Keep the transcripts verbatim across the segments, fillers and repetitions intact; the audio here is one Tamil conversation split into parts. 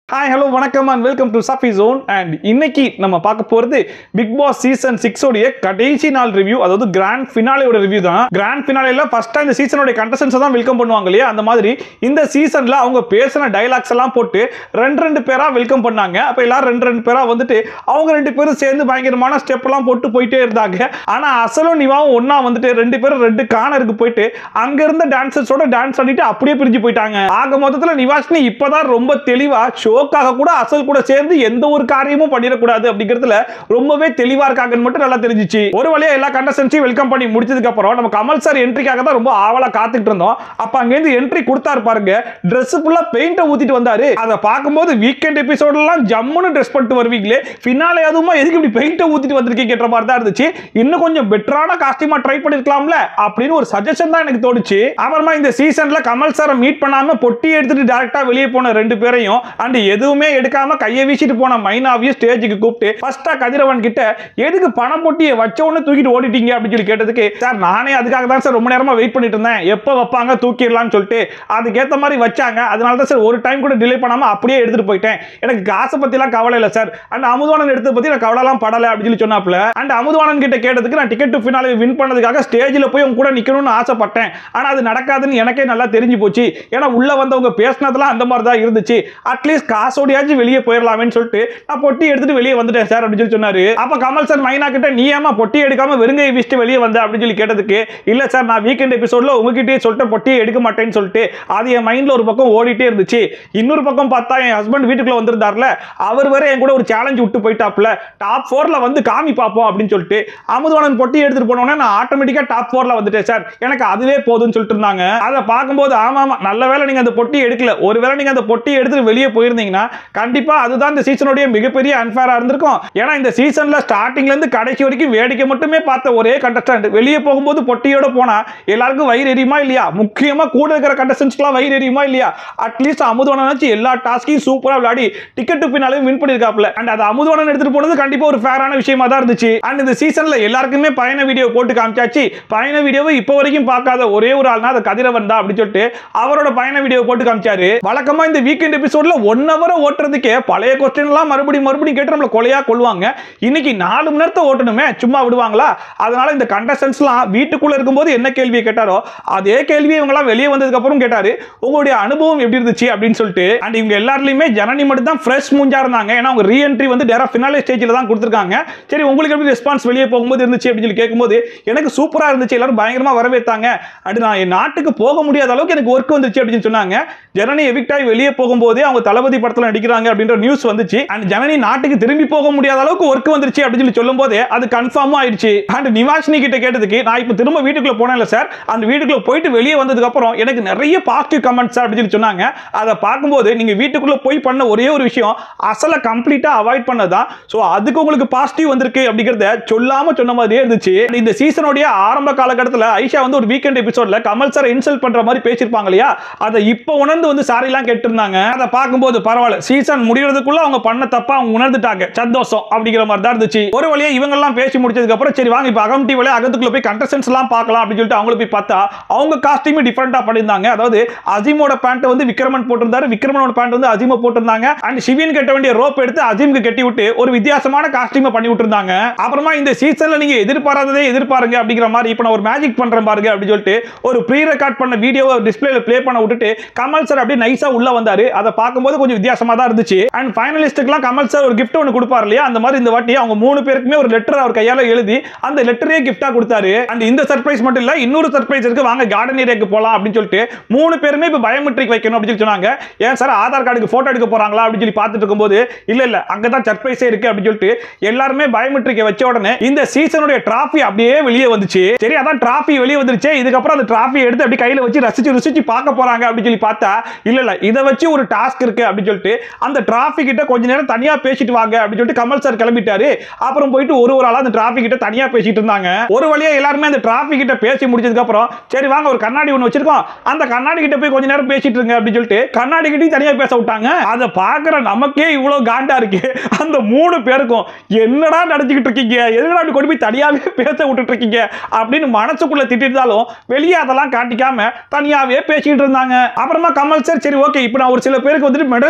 Hi, hello, வணக்கம் and welcome to Safi Zone. And இன்னைக்கு நம்ம பார்க்க போறது பிக் பாஸ் சீசன் சிக்ஸ் உடைய கடைசி நாள் ரிவ்யூ, அதாவது கிராண்ட் ஃபினாலேயோட ரிவ்யூ தான். கிராண்ட் ஃபினாலேல ஃபர்ஸ்ட் டைம் இந்த சீசனோட கண்டஸ்டன்ட்ஸ் தான் வெல்கம் பண்ணுவாங்க இல்லையா, அந்த மாதிரி இந்த சீசன்ல அவங்க பேசின டயலாக்ஸ் எல்லாம் போட்டு ரெண்டு ரெண்டு பேரா வெல்கம் பண்ணாங்க. அப்ப எல்லாரும் ரெண்டு ரெண்டு பேரா வந்துட்டு அவங்க ரெண்டு பேரும் சேர்ந்து பயங்கரமான ஸ்டெப் எல்லாம் போட்டு போயிட்டே இருந்தாங்க. ஆனா அசலும் நிவாவும் ஒன்னா வந்துட்டு ரெண்டு பேரும் ரெண்டு கார்னருக்கு போயிட்டு அங்க இருந்த டான்சர்ஸோட டான்ஸ் ஆடிட்டு அப்படியே பிரிஞ்சு போயிட்டாங்க. ஆக மொத்தத்துல நிவாஷினி இப்பதான் ரொம்ப தெளிவா ஷோக்காக கூட அசல் கூட சேர்ந்து எந்த ஒரு காரியமும் பண்ணிடக்கூடாது அப்படிங்கிறதுல ரொம்பவே தெளிவா இருக்காங்கன்னு மட்டும் நல்லா தெரிஞ்சிச்சு. ஒரு வழியா எல்லா கண்டஸ்டன்ஸையும் வெல்கம் பண்ணி முடிச்சதுக்கு அப்புறம் நம்ம கமல் சார் என்ட்ரிக்காக தான் ரொம்ப ஆவலா காத்துக்கிட்டு இருந்தோம். அப்ப அங்க இருந்து என்ட்ரி கொடுத்தாரு பாருங்க, Dress ஃபுல்லா பெயிண்ட ஊத்திட்டு வந்தாரு. அதை பார்க்கும்போது வீக்கெண்ட் எபிசோட் எல்லாம் ஜம்முன்னு ட்ரெஸ் பண்ணிட்டு வருவீங்களே, ஃபினாலே அதுவுமா எதுக்கு இப்படி பெயிண்ட ஊத்திட்டு வந்திருக்கீங்கன்ற மாதிரி தான் இருந்துச்சு. இன்னும் கொஞ்சம் பெட்டரான காஸ்டியூமா ட்ரை பண்ணிருக்கலாம்ல அப்படின்னு ஒரு சஜஷன் தான் எனக்கு தோணுச்சு. அப்புறமா இந்த சீசன்ல கமல் சாரை மீட் பண்ணாம பொட்டி எடுத்துட்டு டைரக்டா வெளியே போன ரெண்டு பேரையும் அண்ட் எதுவுமே எடுக்காம கையை வீசிட்டு போன மைனாவையும் ஸ்டேஜுக்கு கூப்பிட்டு ஃபர்ஸ்டா கதிரவன் கிட்ட எதுக்கு பணம் பொட்டியை வச்ச உடனே தூக்கிட்டு ஓடிட்டீங்க அப்படின்னு சொல்லி கேட்டதுக்கு, சார் நானே அதுக்காக தான் சார் ரொம்ப நேரமா வெயிட் பண்ணிட்டு இருந்தேன், எப்போ வைப்பாங்க தூக்கிடலாம்னு சொல்லிட்டு அதுக்கேற்ற மாதிரி வச்சாங்க, அதனால தான் சார் ஒரு டைம் கூட டிலே பண்ணாம அப்படியே எடுத்துட்டு போயிட்டேன், எனக்கு காசை பத்தி எல்லாம் கவலை இல்லை சார், அண்ட் அமுதவாணன் எடுத்து பத்தி நான் கவலைலாம் படலை அப்படின்னு சொல்லி சொன்னாப்ல. அண்ட் அமுதவாணன் கிட்ட கேட்டதுக்கு, நான் டிக்கெட் டு ஃபினாலே வின் பண்ணதுக்காக ஸ்டேஜில் போய் உங்க கூட நிக்கணும்னு ஆசைப்பட்டேன், ஆனா அது நடக்காதுன்னு எனக்கே நல்லா தெரிஞ்சு போச்சு, ஏன்னா உள்ள வந்தவங்க பேசினதெல்லாம் அந்த மாதிரி தான் இருந்துச்சு, அட்லீஸ்ட் காசோடியாச்சும் வெளியே போயிடலாமேன்னு சொல்லிட்டு நான் பொட்டி எடுத்துட்டு வெளியே வந்துட்டேன் சார் அப்படின்னு சொல்லி சொன்னாரு. அப்ப கமல் சார் மைனா கிட்ட நீ ஏமா பொட்டி எடுக்காம வெறுங்கை வீசிட்டு வெளியே வந்த அப்படின்னு சொல்லி கேட்டதுக்கு, இல்ல சார் நான் வீக்கெண்ட் எபிசோட்ல உங்ககிட்டயே சொல்லிட்டு பொட்டியை எடுக்க மாட்டேன்னு சொல்லிட்டு அது என் மைண்ட்ல ஒரு பக்கம் ஓடிட்டே இருந்துச்சு, இன்னொரு பக்கம் பார்த்தா என் ஹஸ்பண்ட் வீட்டுக்குள்ள வந்திருந்தார்ல, அவர் வேற என் கூட ஒரு சேலஞ்ச் விட்டு போயிட்டாப்ல, டாப் ஃபோர்ல வந்து காமி பார்ப்போம் அப்படின்னு சொல்லிட்டு அமுதவாணன் பொட்டி எடுத்துட்டு போனோன்னே நான் ஆட்டோமேட்டிக்கா டாப் ஃபோர்ல வந்துட்டேன் சார், எனக்கு அதுவே போதும்னு சொல்லிட்டு இருந்தாங்க. அதை பார்க்கும்போது ஆமா ஆமா நல்ல வேளை நீங்க அந்த பொட்டி எடுக்கல, ஒருவேளை நீங்க அந்த பொட்டி எடுத்துட்டு வெளியே போயிருந்தீங்கன்னா கண்டிப்பா அதுதான் இந்த சீசனுடைய மிகப்பெரிய அன்ஃபேரா இருந்திருக்கும். ஏன்னா இந்த சீசன்ல ஸ்டார்டிங்ல இருந்து கடைசி வரைக்கும் வேடிக்கை மட்டுமே பார்த்த ஒரே கண்டஸ்டன்ட் வெளியே போகும்போது பொட்டியோட போனா எல்லாருக்கும் வயிறு எரியுமா இல்லையா, முக்கியமா கூட இருக்கிற கண்டஸ்டன்ட்ஸ்க்குலாம் வயிறு எரியுமா இல்லையா, அட்லீஸ்ட் அமுதவாணன் எல்லா டாஸ்கையும் சூப்பரா விளையாடி டிக்கெட் டு ஃபினாலே வின் பண்ணிருக்காப்ல, அண்ட் அது அமுதவாணன் எடுத்துட்டு போனது கண்டிப்பா ஒரு ஃபேரான விஷயமா தான் இருந்துச்சு. அண்ட் இந்த சீசன்ல எல்லாருக்குமே பயண வீடியோ போட்டு காமிச்சாச்சு, பயண வீடியோவை இப்போ வரைக்கும் பார்க்காத ஒரே ஒரு ஆள்னா அது கதிரவன் தான் அப்படின்னு சொல்லிட்டு அவரோட பயண வீடியோ போட்டு காமிச்சாரு. வழக்கமா இந்த வீக்கெண்ட் எபிசோட்ல ஒன் ஹவர் ஓட்டுறதுக்கே பழைய கொஸ்டின் எல்லாம் மறுபடியும் மறுபடியும் கேட்டு நம்மள கொலையா கொள்வாங்க, இன்னைக்கு நாலு மணி நேரத்தை ஓட்டணுமே சும்மா விடுவாங்களா, அதனால இந்த கண்டஸ்டன்ட்ஸ்லாம் வீட்டுக்குள்ள இருக்கும்போது என்ன கேள்வியை கேட்டாரோ அதே கேள்வியை இவங்க எல்லாம் வெளியே வந்ததுக்கு அப்புறம் கேட்டாரு, உங்களுடைய அனுபவம் எப்படி இருந்துச்சு அப்படின்னு சொல்லிட்டு. அண்ட் இவங்க எல்லாருலயுமே ஜனனி மட்டும் தான் ஃப்ரெஷ் மூஞ்சா இருந்தாங்க, ஏன்னா அவங்க ரீஎன்ட்ரி வந்து டேரா ஃபினாலே ஸ்டேஜ்ல தான் கொடுத்திருக்காங்க. சரி உங்களுக்கு எப்படி ரெஸ்பான்ஸ் வெளியே போகும்போது இருந்துச்சு அப்படின்னு சொல்லி கேட்கும்போது எனக்கு சூப்பரா இருந்துச்சு, எல்லாரும் பயங்கரமா வரவேத்தாங்க, அண்ட் நான் என் நாட்டுக்கு போக முடியாத அளவுக்கு எனக்கு ஒர்க் வந்துச்சு அப்படின்னு சொன்னாங்க. ஜனனி எவிக்ட் ஆகி வெளியே போகும்போது அவங்க தளபதி படத்துல நடிக்கிறாங்க அப்படின்ற நியூஸ் வந்துச்சு, அண்ட் ஜனனி நாட்டுக்கு திரும்பி போக முடியாத அளவுக்கு ஒர்க் வந்துருச்சு அப்படின்னு சொல்லி சொல்லும்போது அது கன்ஃபார்ம் ஆயிடுச்சு. அண்ட் நிவாஷினி கிட்ட கேட்டதுக்கு, நான் இப்போ திரும்ப வீட்டுக்குள்ள போனேன்ல சார், அந்த வீட்டுக்குள்ள போயிட்டு வெளியே வந்ததுக்கு அப்புறம் எனக்கு நிறைய பாசிட்டிவ் கமெண்ட்ஸ் அப்படின்னு சொல்லி சொன்னாங்க. அதை பார்க்கும்போது நீங்க வீட்டுக்குள்ள போய் பண்ண ஒரே ஒரு விஷயம் அசல கம்ப்ளீட்டா அவாய்ட் பண்ணதான், சோ அதுக்கு உங்களுக்கு பாசிட்டிவ் வந்திருக்கு அப்படிங்கறத சொல்லாம சொன்ன மாதிரியே இருந்துச்சு. இந்த சீசனுடைய ஆரம்ப காலகட்டத்தில் ஐஷா வந்து ஒரு வீக்கெண்ட் எபிசோட்ல கமல் சார் இன்சல்ட் பண்ற மாதிரி பேசிருப்பாங்க இல்லையா, அதை இப்போ உணர்ந்து வந்து சாரி எல்லாம் கேட்டிருந்தாங்க. அதை பார்க்கும்போது பரவாயில்ல, சீசன் முடியறதுக்குள்ள அவங்க பண்ண தப்பா அவங்க உணர்ந்துட்டாங்க, சந்தோஷம் அப்படிங்கிற மாதிரி தான் இருந்துச்சு. ஒரு வழியா இவங்க எல்லாம் பேசி முடிச்சதுக்கு அப்புறம் சரி வாங்க இப்ப அகம் டிவில அகத்துக்குள்ள போய் கண்டஸ்டன்ட்ஸ் எல்லாம் பார்க்கலாம் அப்படின்னு சொல்லிட்டு அவங்கள போய் பார்த்தா அவங்க காஸ்டியூம் டிஃபரெண்டா பண்ணிருந்தாங்க. அதாவது அஜீமோட பேண்ட் வந்து விக்ரமன் போட்டிருந்தாரு, விக்ரமனோட பேண்ட் வந்து அஜீம போட்டிருந்தாங்க, அண்ட் சிவின் கட்ட வேண்டிய ரோப் எடுத்து அஜீமுக்கு கட்டி விட்டு ஒரு வித்தியாசமான காஸ்டியூம் பண்ணி விட்டுருந்தாங்க. அப்புறமா இந்த சீசன்ல நீங்க எதிர்பாராததே எதிர்பாருங்க அப்படிங்கிற மாதிரி இப்ப நான் ஒரு மேஜிக் பண்றேன் பாருங்க அப்படின்னு சொல்லிட்டு ஒரு ப்ரீ ரெக்கார்ட் பண்ண வீடியோவை டிஸ்பிளேல ப்ளே பண்ண விட்டுட்டு கமல் சார் அப்படியே நைஸா உள்ள வந்தாரு. அதை பார்க்கும்போது கொஞ்சம் வித்தியாசமா தான் இருந்துச்சு. அண்ட் ஃபைனலிஸ்டுக்குலாம் கமல் சார் ஒரு கிஃப்ட் ஒன்று கொடுப்பார் இல்லையா, அந்த மாதிரி இந்த வாட்டி அவங்க மூணு பேருக்குமே ஒரு லெட்டர் அவர் கையால எழுதி அந்த லெட்டரே கிஃப்டா கொடுத்தாரு. அண்ட் இந்த சர்ப்ரைஸ் மட்டும் இல்ல, இன்னொரு சர்ப்ரைஸ் இருக்கு, வாங்க கார்டன் ஏரியாக்கு போலாம் அப்படின்னு சொல்லிட்டு மூணு பேருமே இப்ப பயோமெட்ரிக் வைக்கணும் அப்படின்னு சொல்லி சொன்னாங்க. ஏன் சார் ஆதார் கார்டுக்கு போட்டோ எடுக்க போறாங்களா அப்படின்னு சொல்லி பார்த்துட்டு இருக்கும்போது இல்ல இல்ல அங்கதான் சர்ப்ரைஸே இருக்கு அப்படின்னு சொல்லிட்டு எல்லாருமே பயோமெட்ரிக்கை வச்ச உடனே இந்த சீசனுடைய டிராஃபி அப்படியே வெளியே வந்துச்சு. சரி அதான் டிராஃபி வெளியே வந்துருச்சு, இதுக்கப்புறம் அந்த டிராஃபி எடுத்து அப்படி கையில வச்சு ரசிச்சு ருசிச்சு பார்க்க போறாங்க அப்படின்னு சொல்லி பார்த்தா இல்ல இல்ல இதை வச்சு ஒரு டாஸ்க் இருக்கு அப்படின்னு சொல்லிட்டு அந்த டிராஃபி கிட்ட கொஞ்ச நேரம் தனியா பேசிட்டு வாங்க அப்படின்னு சொல்லிட்டு கமல் சார் கிளம்பிட்டாரு. அப்புறம் போயிட்டு ஒரு ஒரு ஆளா அந்த டிராஃபி கிட்ட தனியா பேசிட்டு இருந்தாங்க. ஒரு வழியா எல்லாருமே அந்த டிராஃபி கிட்ட பேசி முடிச்சதுக்கு அப்புறம் சரி வாங்க ஒரு கண்ணாடி ஒன்று வச்சிருக்கோம், அந்த கண்ணாடி கிட்ட போய் கொஞ்ச நேரம் பேசிட்டு இருங்க அப்படின்னு சொல்லிட்டு கண்ணாடி கிட்டையும் தனியா பேச விட்டாங்க. அதை பார்க்குற நமக்கே இவ்வளவு காண்டா இருக்கு. அந்த மூணு பேருக்கும் என்னடா நடந்துகிட்டு இருக்கீங்க, எதுனா அப்படி கொண்டு போய் தனியாவே பேச விட்டுட்டு இருக்கீங்க அப்படின்னு மனசுக்குள்ள திட்டிருந்தாலும் வெளியே அதெல்லாம் காட்டிக்காம தனியாவே பேசிட்டு இருந்தாங்க. அப்புறமா கமல் சார் சரி ஓகே இப்போ நான் ஒரு சில பேருக்கு வந்துட்டு மெடல்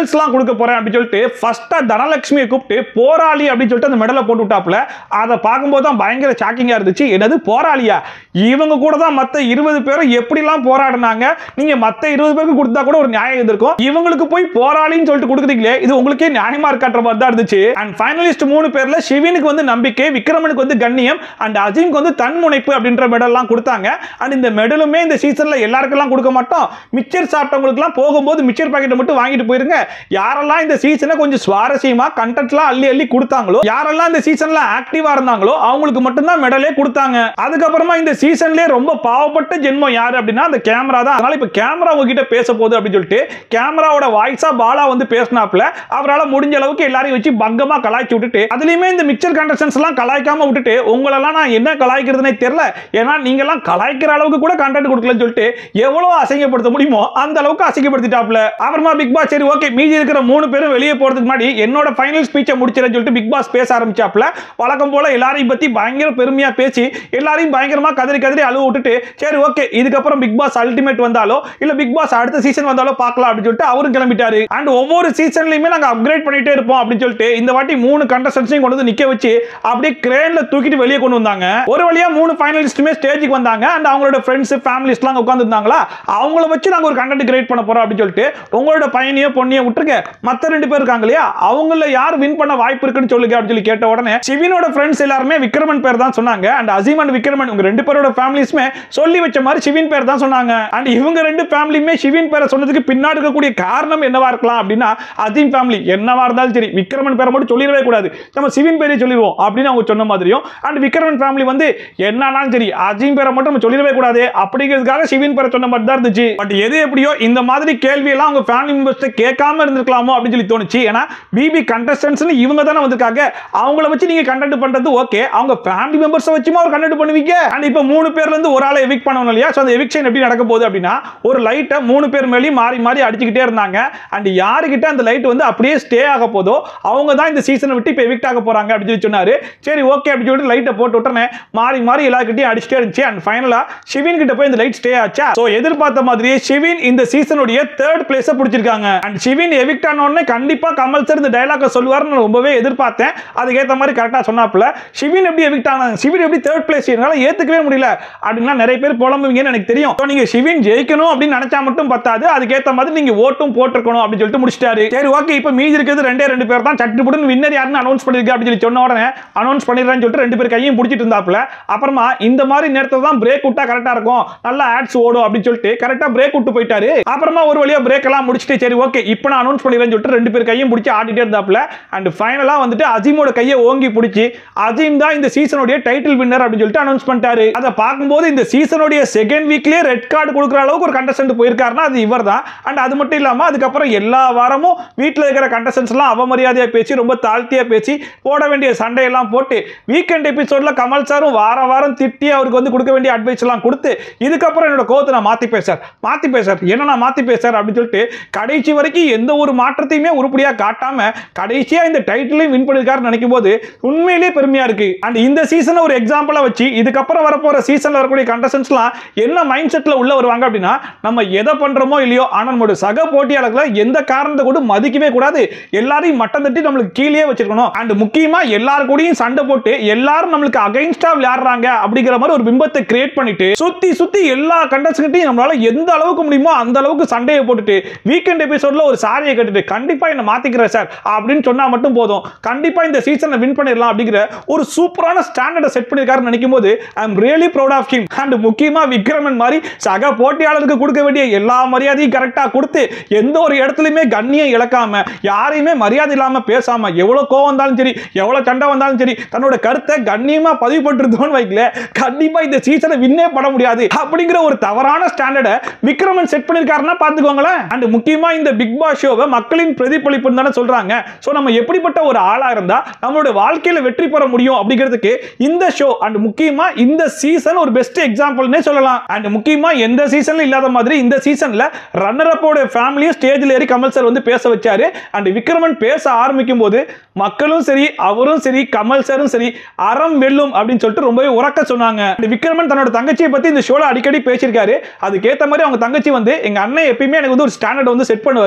மெடல்ஸ்லாம் கொடுக்க போறேன் அப்படின்னு சொல்லிட்டு ஃபர்ஸ்டா தனலட்சுமியை கூப்பிட்டு போராளி அப்படின்னு சொல்லிட்டு அந்த மெடலை போட்டு விட்டாப்ல. அதை பார்க்கும்போது தான் பயங்கர ஷாக்கிங்கா இருந்துச்சு. என்னது போராளியா? இவங்க கூட தான் மத்த இருபது பேரும் எப்படிலாம் போராடினாங்க. நீங்க மத்த இருபது பேருக்கு கொடுத்தா கூட ஒரு நியாயம் இருந்திருக்கும். இவங்களுக்கு போய் போராளின்னு சொல்லிட்டு கொடுக்குறீங்களே, இது உங்களுக்கே நியாயமா இருக்கான்ற மாதிரி தான் இருந்துச்சு. அண்ட் ஃபைனலிஸ்ட் மூணு பேர்ல சிவினுக்கு வந்து நம்பிக்கை, விக்ரமனுக்கு வந்து கண்ணியம், அண்ட் அஜீம்க்கு வந்து தன்முனைப்பு அப்படின்ற மெடல்லாம் கொடுத்தாங்க. அண்ட் இந்த மெடலுமே இந்த சீசன்ல எல்லாருக்கெல்லாம் கொடுக்க மாட்டோம். மிச்சர் சாப்பிட்டவங்களுக்குலாம் போகும்போது மிச்சர் பாக்கெட் மட்டும் வாங்கிட்டு போயிருங்க. யாரெல்லாம் இந்த சீசனை கொஞ்சம் சுவாரஸ்யமா கண்டென்ட்லாம் அள்ளி அள்ளி கொடுத்தாங்களோ, யாரெல்லாம் இந்த சீசன்ல ஆக்டிவா இருந்தாங்களோ அவங்களுக்கு மட்டும் தான் மெடலே கொடுத்தாங்க. அதுக்கப்புறமா இந்த சீசன்லயே ரொம்ப பாவப்பட்ட ஜென்மம் யாரு அப்படின்னா அந்த கேமரா தான். அதனால இப்ப கேமரா உங்ககிட்ட பேச போகுது அப்படின்னு சொல்லிட்டு கேமராவோட வாய்ஸா பாலா வந்து பேசினாப்ல. அவரால் முடிஞ்ச அளவுக்கு எல்லாரையும் வச்சு பங்கமா கலாய்ச்சி விட்டுட்டு, அதுலயுமே இந்த மிக்சர் கண்டஸ்டன்ஸ் எல்லாம் கலாய்க்காம விட்டுட்டு, உங்களெல்லாம் நான் என்ன கலாய்க்கிறதுனே தெரியல, ஏன்னா நீங்க எல்லாம் கலாய்க்கிற அளவுக்கு கூட கண்டென்ட் கொடுக்கலன்னு சொல்லிட்டு எவ்வளவு அசிங்கப்படுத்த முடியுமோ அந்த அளவுக்கு அசிங்கப்படுத்திட்டாப்ல. அப்புறமா பிக் பாஸ் சரி ஓகே மீதி இருக்கிற மூணு பேரும் வெளியே போறதுக்கு முன்னாடி என்னோட ஃபைனல் ஸ்பீச்சை முடிச்சிரேன்னு சொல்லிட்டு பிக் பாஸ் பேச ஆரம்பிச்சாப்ல. வழக்கம் போல எல்லாரையும் பத்தி பயங்கர பெருமையா பேசி எல்லாரையும் பயங்கரமா கதறி கதறி அழுவ விட்டுட்டு, சரி ஓகே இதுக்கப்புறம் பிக் பாஸ் அல்டிமேட் வந்தாலோ இல்ல பிக் பாஸ் அடுத்த சீசன் வந்தாலோ பார்க்கலாம் அப்படின்னு சொல்லிட்டு அவரும் கிளம்பிட்டாரு. அண்ட் ஒவ்வொரு சீசன்லயுமே நாங்க அப்கிரேட் பண்ணிட்டே இருப்போம் அப்படின்னு சொல்லிட்டு இந்த வாட்டி மூணு கண்டஸ்டன்ட்ஸையும் கொண்டு வந்து நிக்க வச்சு அப்படியே கிரேன்ல தூக்கிட்டு வெளியே கொண்டு வந்தாங்க. ஒரு வழியா மூணு ஃபைனலிஸ்டுமே ஸ்டேஜுக்கு வந்தாங்க. அண்ட் அவங்களோட ஃப்ரெண்ட்ஸ் ஃபேமிலிஸ்லாம் உட்கார்ந்து இருந்தாங்களா, அவங்கள வச்சு நாங்க ஒரு கண்டென்ட் கிரியேட் பண்ண போறோம் அப்படின்னு சொல்லிட்டு, உங்களோட பையனையோ பொண்ணையோ விட்டுருங்க, மத்த ரெண்டு பேர் இருக்காங்க இல்லையா, அவங்கள யார் வின் பண்ண வாய்ப்பு இருக்குன்னு சொல்லுங்க அப்படின்னு சொல்லி கேட்ட உடனே சிவினோட ஃப்ரெண்ட்ஸ் எல்லாருமே விக்ரமன் பேர் தான் சொன்னாங்க. அண்ட் அசீம் அண்ட் விக்ரமன் உங்க ரெண்டு பேரோட ஃபேமிலிஸ்மே சொல்லி வச்ச மாதிரி சிவின் பேர் தான் சொன்னாங்க. அண்ட் இவங்க ரெண்டு ஃபேமிலியுமே சிவின் பேரை சொன்னதுக்கு பின்னாடி இருக்கக்கூடிய காரணம் என்னவா இருக்கலாம் அப்படின்னா, அசீம் ஃபேமிலி என்னவா இருந்தாலும் சரி விக்ரமன் பேரை மட்டும் சொல்லிடவே கூடாது, நம்ம சிவின் பேரை சொல்லிடுவோம் அப்படின்னு அவங்க சொன்ன மாதிரியும், அண்ட் விக்ரமன் ஃபேமிலி வந்து என்னன்னாலும் சரி அசீம் பேரை மட்டும் நம்ம சொல்லிடவே கூடாது அப்படிங்கிறதுக்காக சிவின் பேரை சொன்ன மாதிரி தான் இருந்துச்சு. பட் எது எப்படியோ இந்த மாதிரி கேள்வி எல்லாம் அவங்க ஃபேமிலி மெம்பர்ஸ் கேட்காம இருந்திருக்கலாமோ அப்படின்னு சொல்லி தோணுச்சு. ஏன்னா பிபி கண்டஸ்டன்ட்ஸ் இவங்க தானே வந்திருக்காங்க, அவங்கள வச்சு நீங்க கண்டென்ட் பண்றது ஓகே, அவங்க ஃபேமிலி மெம்பர்ஸ் வச்சுமா ஒரு கண்டென்ட் பண்ணுவீங்க. அண்ட் இப்போ மூணு பேர்ல இருந்து ஒரு ஆளை எவிக்ட் பண்ணணும் இல்லையா, சோ அந்த எவிக்ஷன் எப்படி நடக்க போகுது அப்படின்னா, ஒரு லைட்டை மூணு பேர் மேலேயும் மாறி மாறி அடிச்சுக்கிட்டே இருந்தாங்க. அண்ட் யாருக்கிட்ட அந்த லைட் வந்து அப்படியே ஸ்டே ஆக போதோ அவங்க தான் இந்த சீசனை விட்டு இப்போ எவிக்ட் ஆக போறாங்க அப்படின்னு சொல்லி சொன்னாரு. சரி ஓகே அப்படின்னு சொல்லிட்டு லைட்டை போட்டு விட்டனே மாறி மாறி எல்லாருக்கிட்டையும் அடிச்சுட்டே இருந்துச்சு. அண்ட் ஃபைனலா ஷிவின் கிட்ட போய் இந்த லைட் ஸ்டே ஆச்சா. சோ எதிர்பார்த்த மாதிரியே ஷிவின் இந்த சீசனுடைய தேர்ட் பிளேஸை பிடிச்சிருக்காங்க. அண்ட் ஷிவின் எவிக்ட் ஆன உடனே கண்டிப்பா கமல் சார் இந்த டயலாக சொல்லுவாருன்னு ரொம்பவே எதிர்பார்த்தேன். அதுக்கேற்ற மாதிரி கரெக்டா சொன்னாப்ல. ஷிவின் எப்படி எவிக்ட் ஆனாங்க, ஷிவின் எப்படி தேர்ட் பிளேஸ், என்னால ஏத்துக்கவே முடியல அப்படின்னா நிறைய பேர் புலம்புவீங்கன்னு எனக்கு தெரியும். நீங்க ஷிவின் ஜெயிக்கணும் அப்படின்னு நினைச்சா மட்டும் பத்தாது, அதுக்கேற்ற மாதிரி நீங்க ஓட்டும் போட்டுருக்கணும் அப்படின்னு சொல்லிட்டு முடிச்சிட்டாரு. சரி ஓகே இப்போ மீதி இருக்கிறது ரெண்டே ரெண்டு பேர் தான், சட்டு புட்டுன்னு வின்னர் யாருன்னு அனௌன்ஸ் பண்ணிருக்க அப்படின்னு சொல்லி சொன்ன உடனே அனௌன்ஸ் பண்ணிடுறேன்னு சொல்லிட்டு ரெண்டு பேர் கையும் பிடிச்சிட்டு இருந்தாப்ல. அப்புறமா இந்த மாதிரி நேரத்தில் தான் பிரேக் விட்டா கரெக்டா இருக்கும், நல்லா ஆட்ஸ் ஓடும் அப்படின்னு சொல்லிட்டு கரெக்டா பிரேக் விட்டு போயிட்டாரு. அப்புறமா ஒரு வழியா பிரேக் எல்லாம் முடிச்சிட்டு சரி ஓகே இப்போ நான் அனௌன்ஸ் பண்ணிடுறேன்னு சொல்லிட்டு ரெண்டு பேர் கையும் பிடிச்சி ஆடிட்டே இருந்தாப்ல. அண்ட் ஃபைனலா வந்துட்டு அஜீமோட கையை ஓங்கி பிடிச்சி அஜீம் தான் இந்த சீசனுடைய டைட்டில் வின்னர் அப்படின்னு சொல்லிட்டு அனௌன்ஸ் பண்ணிட்டாரு. அதை பார்க்கும்போது இந்த சீசனுடைய செகண்ட் வீக்லயே ரெட் கார்டு கொடுக்குற அளவுக்கு ஒரு கண்டஸ்டன்ட் போயிருக்காருன்னா அது இவர் தான். அண்ட் அது மட்டும் இல்லாம அதுக்கப்புறம் எல்லா வாரமும் வீட்டில் இருக்கிற கண்டஸ்டன்ட்ஸ் எல்லாம் அவமரியாதையா பேசி ரொம்ப தாழ்த்தியா பேசி போட வேண்டிய சண்டையெல்லாம் போட்டு வீக்கெண்ட் எபிசோட்ல கமல் சாரும் வார வாரம் திட்டி அவருக்கு வந்து கொடுக்க வேண்டிய அட்வைஸ் எல்லாம் கொடுத்து இதுக்கப்புறம் என்னோட கோவத்தை நான் மாத்தி பேசார் மாத்தி பேசார் என்ன நான் மாத்தி பேசார் அப்படின்னு சொல்லிட்டு கடைசி வரைக்கும் எந்த ஒரு மாற்றத்தையுமே உருப்படியா காட்டாம கடைசியா இந்த டைட்டிலையும் வின் பண்ணிருக்காருன்னு நினைக்கும் போது உண்மையிலேயே பெருமையா இருக்கு. அண்ட் இந்த சீசனை ஒரு எக்ஸாம்பிளா வச்சு இதுக்கப்புறம் வரப்போற சீசன்ல வரக்கூடிய கண்டஸ்டன்ட்ஸ்லாம் என்ன மைண்ட் செட்ல உள்ள வருவாங்க அப்படின்னா, நம்ம எதை பண்றோமோ இல்லையோ ஆனா நம்மளோட சக போட்டியாளர்களை எந்த காரணத்தை கூட மதிக்கவே கூடாது, எல்லாரையும் மட்டம் தட்டி நம்மளுக்கு கீழே வச்சிருக்கணும். அண்ட் முக்கியமா எல்லாரும் கூடயும் சண்டை போட்டு எல்லாரும் நம்மளுக்கு அகைன்ஸ்டா விளையாடுறாங்க அப்படிங்கிற மாதிரி ஒரு பிம்பத்தை கிரியேட் பண்ணிட்டு சுத்தி சுத்தி எல்லா கண்டஸ்டன்ட்டையும் நம்மளால எந்த அளவுக்கு முடியுமோ அந்த அளவுக்கு சண்டையை போட்டுட்டு வீக்கெண்ட் எபிசோட்ல ஒரு சாரியை கட்டிட்டு கண்டிப்பா என்ன மாத்திக்கிறேன் சார் அப்படின்னு சொன்னா மட்டும் போதும், கண்டிப்பா இந்த சீசனை வின் பண்ணிடலாம் அப்படிங்கிற ஒரு சூப்பரான ஸ்டாண்டர்டை செட் பண்ணிருக்காருன்னு நினைக்கும் போது I am really proud of him. And முக்கியமா விக்ரமன் மாதிரி சக போட்டியாளருக்கு கொடுக்க வேண்டிய எல்லா மரியாதையும் கரெக்டா கொடுத்து எந்த ஒரு இடத்துலயுமே கண்ணியம் இழக்காம யாரையுமே மரியாதை இல்லாம பேசாம எவ்வளவு கோவம் வந்தாலும் சரி எவ்வளவு சண்டை வந்தாலும் சரி தன்னோட கருத்தை கண்ணியமா பதிவு பண்ணிருந்தோம்னு வைக்கல கண்டிப்பா இந்த சீசனை வின்னே பண்ண முடியாது அப்படிங்கிற ஒரு தவறான ஸ்டாண்டர்டை விக்ரமன் செட் பண்ணிருக்காருன்னா பாத்துக்கோங்களேன். அண்ட் முக்கியமா இந்த பிக் பாஸ் ஷோவை மக்களின் பிரதிபலிப்புன்னு தானே சொல்றாங்க. சோ நம்ம எப்படிப்பட்ட ஒரு ஆளா இருந்தா நம்மளோட வாழ்க்கையில வெற்றி பெற முடியும் அப்படிங்கிறதுக்கு இந்த ஷோ அண்ட் முக்கியமா இந்த சீசன் ஒரு பெஸ்ட் எக்ஸாம்பிள்னே சொல்லலாம். அண்ட் முக்கியமா எந்த சீசன்ல இல்லாத மாதிரி இந்த சீசன்ல ரன்னர் அப்போட ஃபேமிலியும் ஸ்டேஜ்ல ஏறி கமல் சார் வந்து பேச வச்சாரு. அண்ட் விக்ரமன் பேச ஆரம்பிக்கும் போது மக்களும் சரி அவரும் சரி கமல் சாரும் சரி அறம் வெல்லும் அப்படின்னு சொல்லிட்டு ரொம்பவே உறக்க சொன்னாங்க. விக்ரமன் தன்னோட தங்கச்சியை பத்தி இந்த ஷோல அடிக்கடி பேசியிருக்காரு. அதுக்கேற்ற மாதிரி அவங்க தங்கச்சி வந்து எங்க அண்ணன் எப்பயுமே எனக்கு வந்து ஒரு ஸ்டாண்டர்ட் வந்து செட் பண்ணுவாரு,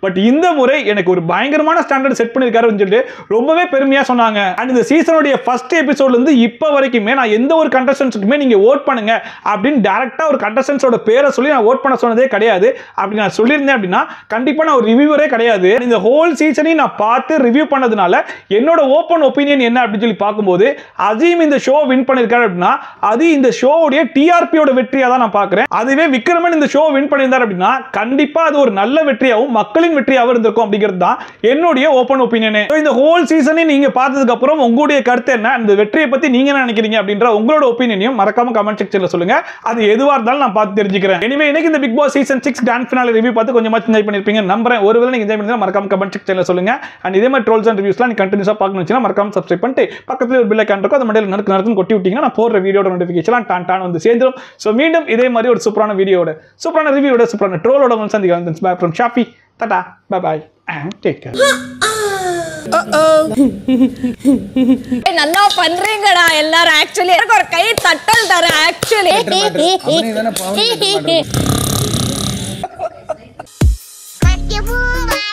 பட் இந்த முறை எனக்கு ஒரு பயங்கரமான ஸ்டாண்டர்ட் செட் பண்ணிருக்காருன்னு சொல்லிட்டு ரொம்பவே பெருமையா சொன்னாங்க. அண்ட் இந்த சீசனுடைய ஃபர்ஸ்ட் எபிசோட்ல இருந்து இப்ப வரைக்குமே நான் எந்த ஒரு கண்டஸ்டன்ட்ஸ்க்குமே நீங்க ஓட் பண்ணுங்க அப்படின்னு டைரக்டா ஒரு கண்டஸ்டன்ட்ஸோட பேரை சொல்லி நான் ஓட் பண்ண சொன்னதே கிடையாது. அப்படி நான் சொல்லியிருந்தேன் அப்படின்னா கண்டிப்பா நான் ஒரு ரிவ்யூவரே கிடையாது. இந்த ஹோல் சீசனையும் நான் பார்த்து ரிவ்யூ பண்ணதுனால என்னோட ஓப்பன் ஒப்பீனியன் என்ன அப்படின்னு சொல்லி பார்க்கும்போது அசீம் இந்த ஷோ வின் பண்ணிருக்காரு அப்படின்னா அது இந்த ஷோவுடைய டிஆர்பியோட வெற்றியா தான் நான் பார்க்கிறேன். அதுவே விக்ரமன் இந்த ஷோ வின் பண்ணியிருந்தார் அப்படின்னா கண்டிப்பா அது ஒரு நல்ல வெற்றியாகவும் மக்களின் வெற்றியாகவும் இருந்திருக்கும் அப்படிங்கிறது தான் என்னுடைய ஓப்பன் ஒப்பீனியன். இந்த ஹோல் சீசனை நீங்க பார்த்ததுக்கு அப்புறம் உங்களுடைய கருத்து என்ன, இந்த வெற்றியை பத்தி நீங்க என்ன நினைக்கிறீங்க அப்படின்ற உங்களோட ஒப்பீனியனையும் மறக்காம கமெண்ட் செக்ஷன்ல சொல்லுங்க. அது எதுவா இருந்தாலும் நான் பார்த்து தெரிஞ்சுக்கிறேன். எனிவே இன்னைக்கு இந்த big boss season six grand finale review பார்த்து கொஞ்சமா என்ஜாய் பண்ணிருப்பீங்க நம்புறேன். ஒருவேளை நீங்க என்ஜாய் பண்ணீங்கன்னா மறக்காம கமெண்ட் செக்ஷன்ல சொல்லுங்க. அண்ட் இதே மாதிரி ட்ரோல்ஸ் அண்ட் ரிவ்யூஸ்லாம் நீங்க கண்டினியூஸா பார்க்கணும்னா மறக்காம சப்ஸ்கிரைப் பண்ணிட்டு பக்கத்துல ஒரு பெல் ஐகான் இருக்கும் அது மண்டையில நடக்கு நடக்குன்னு கொட்டி விட்டீங்கன்னா நான் போடுற வீடியோட நோட்டிஃபிகேஷன் டான் டான் வந்து சேர்ந்துரும். சோ மீண்டும் இதே மாதிரி ஒரு சூப்பரான வீடியோட சூப்பரான ரிவ்யூவோட சூப்பரான ட்ரோலோட வந்து சந்திக்கலாம். Bye from Shafi. Tata bye bye and take care. நல்லா பண்றீங்கடா எல்லாரும். ஆக்சுவலி எனக்கு ஒரு கை தட்டல் தர. ஆக்சுவலி